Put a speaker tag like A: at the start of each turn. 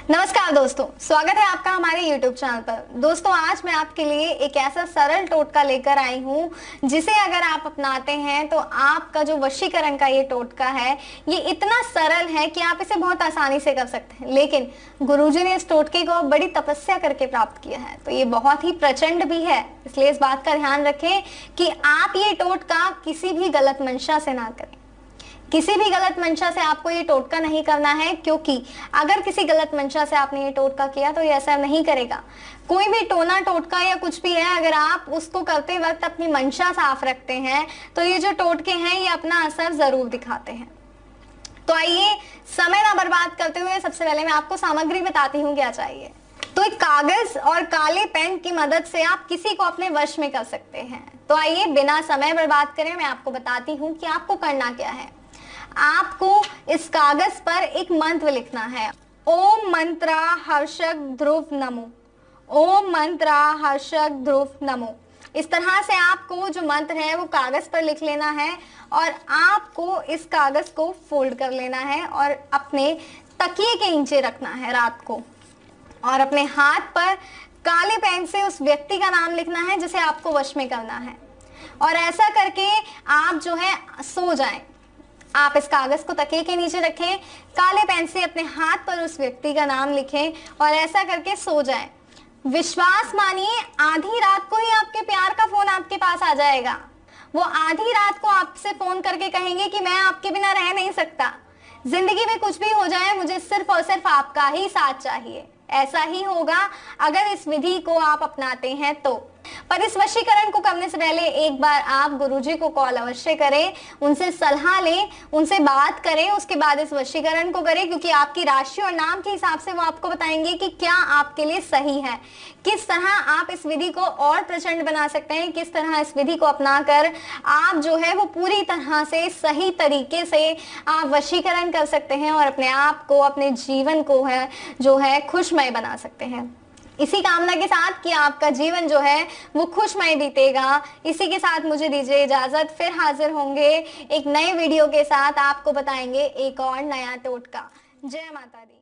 A: नमस्कार दोस्तों, स्वागत है आपका हमारे YouTube चैनल पर। दोस्तों, आज मैं आपके लिए एक ऐसा सरल टोटका लेकर आई हूँ जिसे अगर आप अपनाते हैं तो आपका जो वशीकरण का ये टोटका है ये इतना सरल है कि आप इसे बहुत आसानी से कर सकते हैं। लेकिन गुरुजी ने इस टोटके को बड़ी तपस्या करके प्राप्त किया है, तो ये बहुत ही प्रचंड भी है। इसलिए इस बात का ध्यान रखें कि आप ये टोटका किसी भी गलत मंशा से ना करें। किसी भी गलत मंशा से आपको ये टोटका नहीं करना है, क्योंकि अगर किसी गलत मंशा से आपने ये टोटका किया तो ये असर नहीं करेगा। कोई भी टोना टोटका या कुछ भी है, अगर आप उसको करते वक्त अपनी मंशा साफ रखते हैं तो ये जो टोटके हैं ये अपना असर जरूर दिखाते हैं। तो आइए समय ना बर्बाद करते हुए सबसे पहले मैं आपको सामग्री बताती हूँ क्या चाहिए। तो एक कागज और काले पेन की मदद से आप किसी को अपने वश में कर सकते हैं। तो आइए बिना समय बर्बाद करे मैं आपको बताती हूँ कि आपको करना क्या है। आपको इस कागज पर एक मंत्र लिखना है, ओम मंत्रा हर्षक ध्रुव नमो। ओम मंत्रा हर्षक ध्रुव नमो। इस तरह से आपको जो मंत्र है वो कागज पर लिख लेना है और आपको इस कागज को फोल्ड कर लेना है और अपने तकिए के नीचे रखना है रात को, और अपने हाथ पर काले पेन से उस व्यक्ति का नाम लिखना है जिसे आपको वश में करना है। और ऐसा करके आप जो है सो जाएं। आप इस कागज को तकिए के नीचे रखें, काले पेन से अपने हाथ पर उस व्यक्ति का नाम लिखें और ऐसा करके सो जाएं। विश्वास मानिए, आधी रात को ही आपके प्यार का फोन आपके पास आ जाएगा। वो आधी रात को आपसे फोन करके कहेंगे कि मैं आपके बिना रह नहीं सकता, जिंदगी में कुछ भी हो जाए मुझे सिर्फ और सिर्फ आपका ही साथ चाहिए। ऐसा ही होगा अगर इस विधि को आप अपनाते हैं तो। पर इस वशीकरण को करने से पहले एक बार आप गुरुजी को कॉल अवश्य करें, उनसे सलाह लें, उनसे बात करें, उसके बाद इस वशीकरण को करें, क्योंकि आपकी राशि और नाम के हिसाब से वो आपको बताएंगे कि क्या आपके लिए सही है, किस तरह आप इस विधि को और प्रचंड बना सकते हैं, किस तरह इस विधि को अपनाकर आप जो है वो पूरी तरह से सही तरीके से आप वशीकरण कर सकते हैं और अपने आप को, अपने जीवन को है जो है खुशमय बना सकते हैं। इसी कामना के साथ कि आपका जीवन जो है वो खुशमय बीतेगा, इसी के साथ मुझे दीजिए इजाजत। फिर हाजिर होंगे एक नए वीडियो के साथ, आपको बताएंगे एक और नया टोटका। जय माता दी।